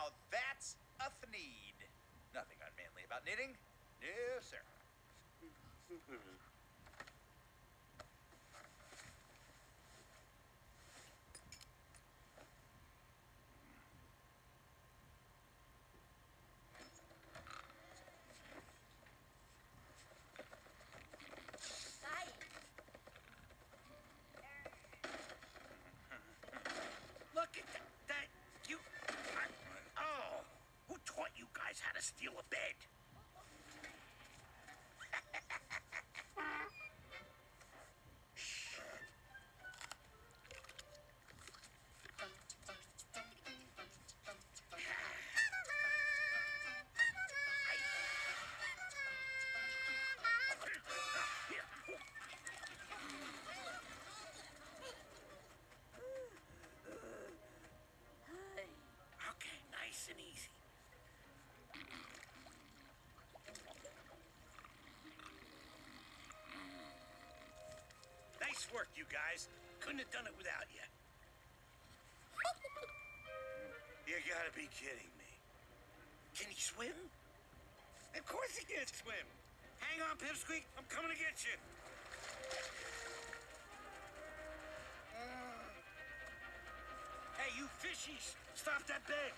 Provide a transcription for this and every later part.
Now that's a thneed. Nothing unmanly about knitting. No, sir. Look at that. Oh, who taught you guys how to steal a bed? Okay, nice and easy. Nice work, you guys. Couldn't have done it without you. You gotta be kidding me. Can he swim? Of course he can swim. Hang on, Pipsqueak. I'm coming to get you. Hey, you fishies! Stop that bed!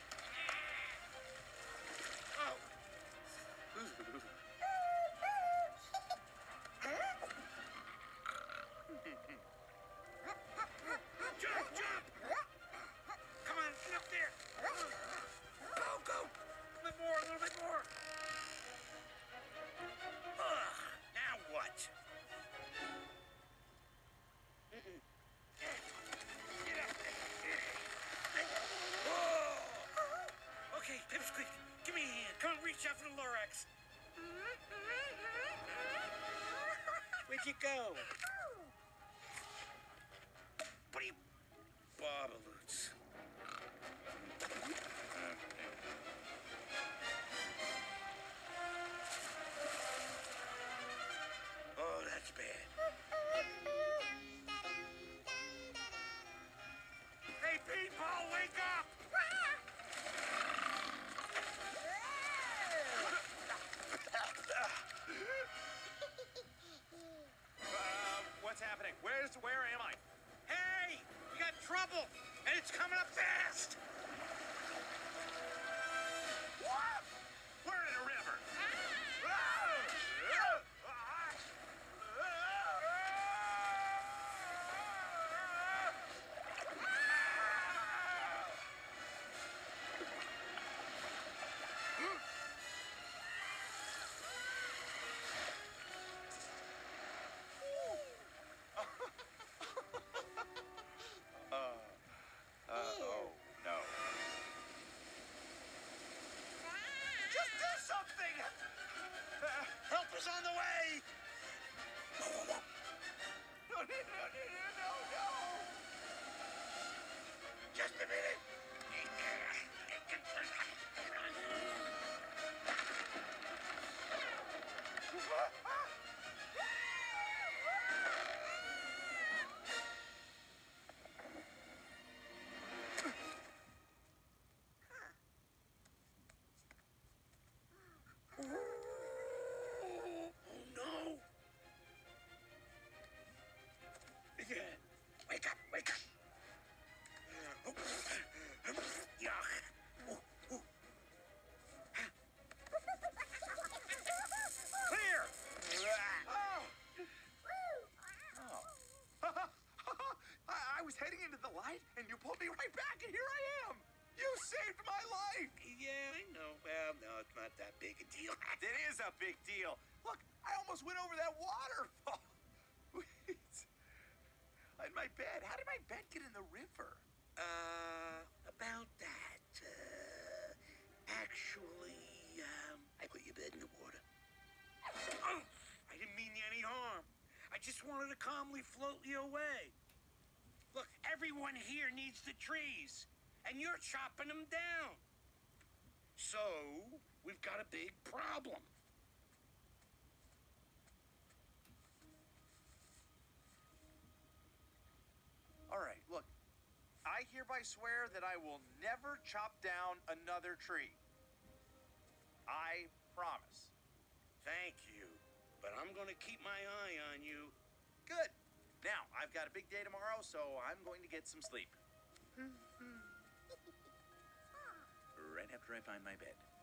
Oh! Jump, jump! Come on, get up there! Go, go! A little bit more! Ugh, now what? Get up there! Whoa! Okay, Pipsqueak, give me a hand. Come on, reach out for the Lorax. Where'd you go? What are you... Babaloots. Oh, that's bad. Hey, people, wake up! What's happening? Where am I? Hey, we got trouble, and it's coming up fast! What? We're in a river. Oh, no. Just do something! Help is on the way! No. Just a minute! Oh, no! Wake up! Yuck! Clear! I was heading into the light, and you pulled me right back, and here I am! You saved my life! Yeah, I know. Well, no, it's not that big a deal. It is a big deal. Look, I almost went over that waterfall. Wait. In my bed. How did my bed get in the river? About that, actually, I put your bed in the water. Oh, I didn't mean you any harm. I just wanted to calmly float you away. Look, everyone here needs the trees, and you're chopping them down. So, we've got a big problem. All right, look, I I hereby swear that I will never chop down another tree. I promise. Thank you, but I'm gonna keep my eye on you. Good. Now, I've got a big day tomorrow, so I'm going to get some sleep. Right after I find my bed.